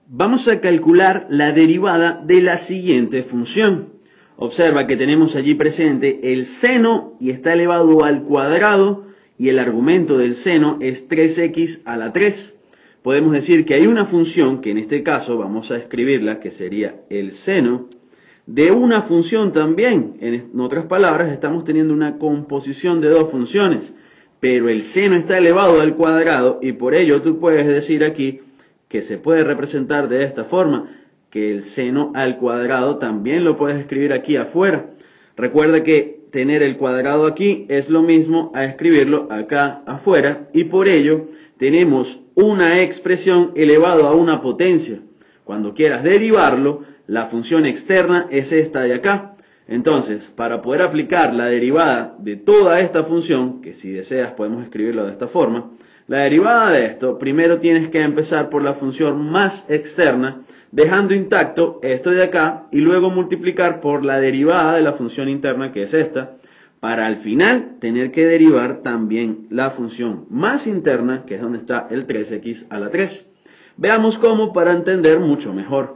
Vamos a calcular la derivada de la siguiente función. Observa que tenemos allí presente el seno y está elevado al cuadrado y el argumento del seno es 3x a la 3. Podemos decir que hay una función que en este caso vamos a escribirla que sería el seno de una función también. En otras palabras, estamos teniendo una composición de dos funciones, pero el seno está elevado al cuadrado y por ello tú puedes decir aquí que se puede representar de esta forma, que el seno al cuadrado también lo puedes escribir aquí afuera. Recuerda que tener el cuadrado aquí es lo mismo a escribirlo acá afuera y por ello tenemos una expresión elevado a una potencia. Cuando quieras derivarlo, la función externa es esta de acá. Entonces, para poder aplicar la derivada de toda esta función, que si deseas podemos escribirlo de esta forma, la derivada de esto, primero tienes que empezar por la función más externa, dejando intacto esto de acá, y luego multiplicar por la derivada de la función interna, que es esta, para al final tener que derivar también la función más interna, que es donde está el 3x a la 3. Veamos cómo para entender mucho mejor.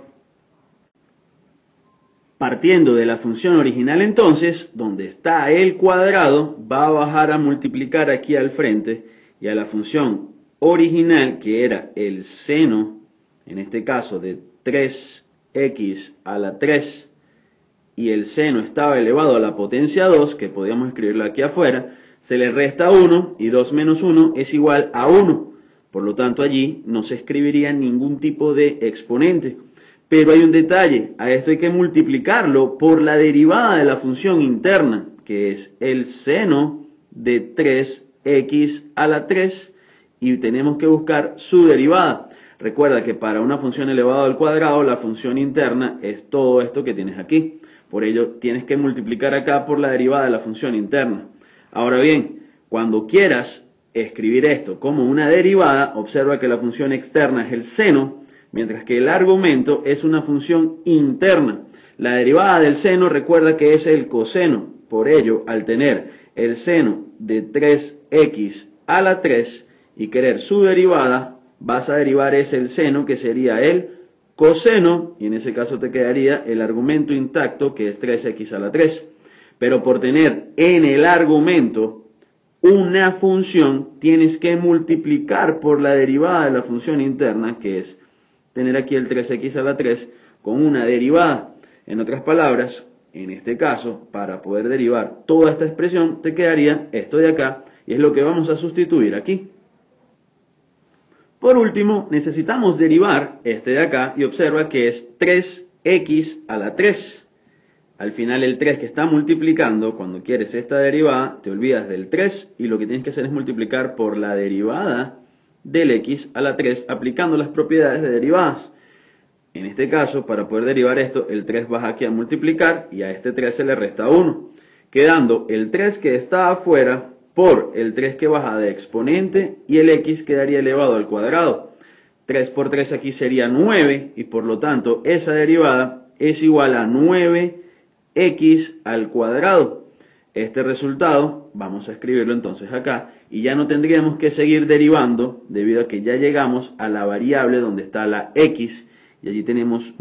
Partiendo de la función original entonces, donde está el cuadrado, va a bajar a multiplicar aquí al frente, y a la función original, que era el seno, en este caso de 3x a la 3, y el seno estaba elevado a la potencia 2, que podíamos escribirlo aquí afuera, se le resta 1, y 2 menos 1 es igual a 1. Por lo tanto, allí no se escribiría ningún tipo de exponente. Pero hay un detalle, a esto hay que multiplicarlo por la derivada de la función interna, que es el seno de 3x a la 3, y tenemos que buscar su derivada. Recuerda que para una función elevada al cuadrado, la función interna es todo esto que tienes aquí. Por ello, tienes que multiplicar acá por la derivada de la función interna. Ahora bien, cuando quieras escribir esto como una derivada, observa que la función externa es el seno, mientras que el argumento es una función interna. La derivada del seno, recuerda que es el coseno. Por ello, al tener el seno de 3x a la 3 y querer su derivada, vas a derivar ese el seno, que sería el coseno, y en ese caso te quedaría el argumento intacto, que es 3x a la 3. Pero por tener en el argumento una función, tienes que multiplicar por la derivada de la función interna, que es tener aquí el 3x a la 3 con una derivada. En otras palabras, en este caso, para poder derivar toda esta expresión, te quedaría esto de acá, y es lo que vamos a sustituir aquí. Por último, necesitamos derivar este de acá, y observa que es 3x a la 3. Al final el 3 que está multiplicando, cuando quieres esta derivada, te olvidas del 3, y lo que tienes que hacer es multiplicar por la derivada del x a la 3, aplicando las propiedades de derivadas. En este caso, para poder derivar esto, el 3 baja aquí a multiplicar y a este 3 se le resta 1, quedando el 3 que está afuera por el 3 que baja de exponente y el x quedaría elevado al cuadrado. 3 por 3 aquí sería 9 y por lo tanto esa derivada es igual a 9x al cuadrado. Este resultado vamos a escribirlo entonces acá y ya no tendríamos que seguir derivando debido a que ya llegamos a la variable donde está la x y allí tenemos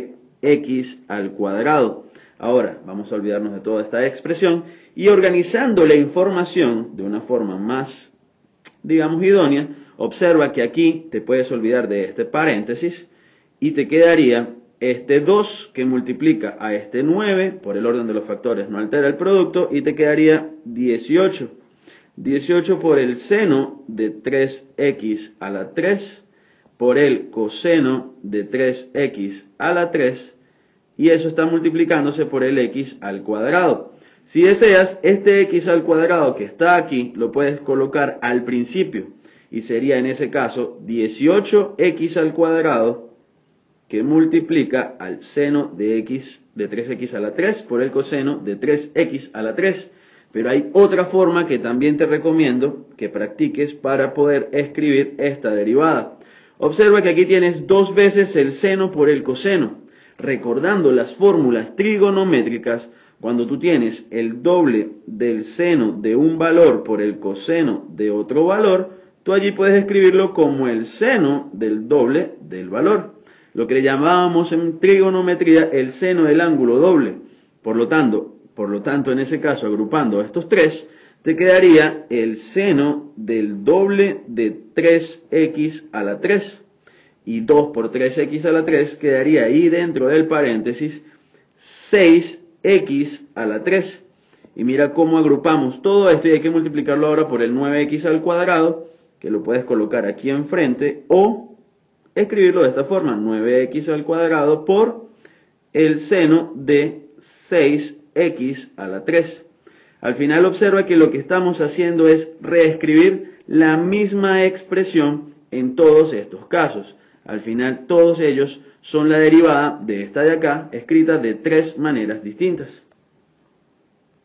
9x al cuadrado. Ahora vamos a olvidarnos de toda esta expresión y organizando la información de una forma más, digamos, idónea, observa que aquí te puedes olvidar de este paréntesis y te quedaría este 2 que multiplica a este 9, por el orden de los factores no altera el producto, y te quedaría 18. 18 por el seno de 3x a la 3, por el coseno de 3x a la 3, y eso está multiplicándose por el x al cuadrado. Si deseas, este x al cuadrado que está aquí, lo puedes colocar al principio, y sería en ese caso 18x al cuadrado, que multiplica al seno de x de 3x a la 3 por el coseno de 3x a la 3. Pero hay otra forma que también te recomiendo que practiques para poder escribir esta derivada. Observa que aquí tienes dos veces el seno por el coseno. Recordando las fórmulas trigonométricas, cuando tú tienes el doble del seno de un valor por el coseno de otro valor, tú allí puedes escribirlo como el seno del doble del valor. lo que le llamábamos en trigonometría el seno del ángulo doble. Por lo tanto, en ese caso, agrupando estos tres, te quedaría el seno del doble de 3x a la 3. Y 2 por 3x a la 3 quedaría ahí dentro del paréntesis 6x a la 3. Y mira cómo agrupamos todo esto y hay que multiplicarlo ahora por el 9x al cuadrado, que lo puedes colocar aquí enfrente o escribirlo de esta forma, 9x al cuadrado por el seno de 6x a la 3. Al final observa que lo que estamos haciendo es reescribir la misma expresión en todos estos casos. Al final todos ellos son la derivada de esta de acá, escrita de tres maneras distintas.